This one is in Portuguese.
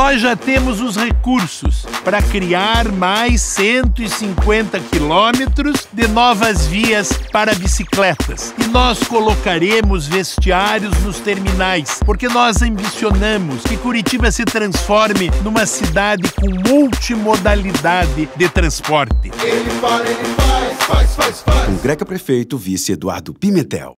Nós já temos os recursos para criar mais 150 quilômetros de novas vias para bicicletas. E nós colocaremos vestiários nos terminais, porque nós ambicionamos que Curitiba se transforme numa cidade com multimodalidade de transporte. Ele fala, ele faz. Com Greca Prefeito, vice Eduardo Pimentel.